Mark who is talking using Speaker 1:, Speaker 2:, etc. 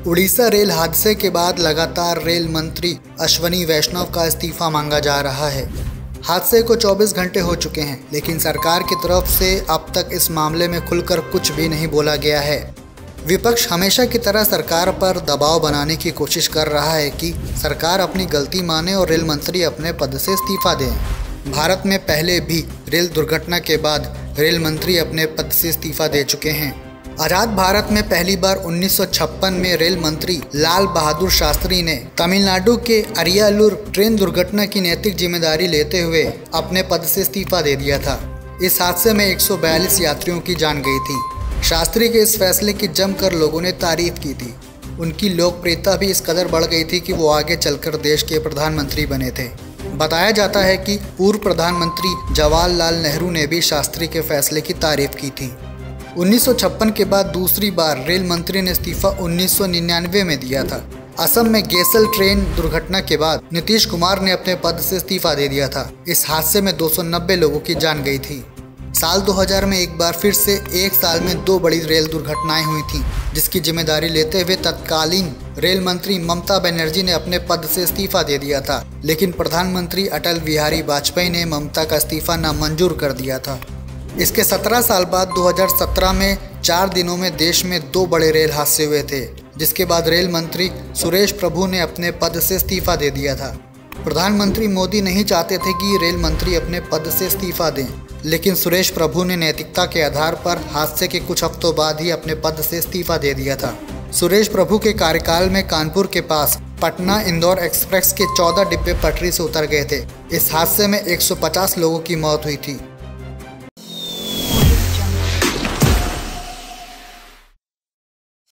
Speaker 1: Orissa rail हादसे के बाद लगातार रेल मंत्री अश्वनी वैष्णव का इस्तीफा मांगा जा रहा है। हादसे को 24 घंटे हो चुके हैं, लेकिन सरकार की तरफ से अब तक इस मामले में खुलकर कुछ भी नहीं बोला गया है। विपक्ष हमेशा की तरह सरकार पर दबाव बनाने की कोशिश कर रहा है कि सरकार अपनी गलती माने और रेल मंत्री अपने पद से इस्तीफा दें। भारत में पहले भी रेल दुर्घटना के बाद रेल मंत्री अपने पद से इस्तीफा दे चुके हैं। आज़ाद भारत में पहली बार 1956 में रेल मंत्री लाल बहादुर शास्त्री ने तमिलनाडु के अरियालूर ट्रेन दुर्घटना की नैतिक जिम्मेदारी लेते हुए अपने पद से इस्तीफा दे दिया था। इस हादसे में 142 यात्रियों की जान गई थी। शास्त्री के इस फैसले की जमकर लोगों ने तारीफ की थी। उनकी लोकप्रियता भी इस कदर बढ़ गई थी कि वो आगे चलकर देश के प्रधानमंत्री बने थे। बताया जाता है कि पूर्व प्रधानमंत्री जवाहरलाल नेहरू ने भी शास्त्री के फैसले की तारीफ की थी। 1956 के बाद दूसरी बार रेल मंत्री ने इस्तीफा 1999 में दिया था। असम में गेसल ट्रेन दुर्घटना के बाद नीतीश कुमार ने अपने पद से इस्तीफा दे दिया था। इस हादसे में 290 लोगों की जान गई थी। साल 2000 में एक बार फिर से एक साल में 2 बड़ी रेल दुर्घटनाएं हुई थीं, जिसकी जिम्मेदारी लेते हुए तत्कालीन रेल मंत्री ममता बनर्जी ने अपने पद से इस्तीफा दे दिया था, लेकिन प्रधानमंत्री अटल बिहारी वाजपेयी ने ममता का इस्तीफा नामंजूर कर दिया था। इसके 17 साल बाद 2017 में 4 दिनों में देश में 2 बड़े रेल हादसे हुए थे, जिसके बाद रेल मंत्री सुरेश प्रभु ने अपने पद से इस्तीफा दे दिया था। प्रधानमंत्री मोदी नहीं चाहते थे कि रेल मंत्री अपने पद से इस्तीफा दें, लेकिन सुरेश प्रभु ने नैतिकता के आधार पर हादसे के कुछ हफ्तों बाद ही अपने पद से इस्तीफा दे दिया था। सुरेश प्रभु के कार्यकाल में कानपुर के पास पटना इंदौर एक्सप्रेस के 14 डिब्बे पटरी से उतर गए थे। इस हादसे में 150 लोगों की मौत हुई थी।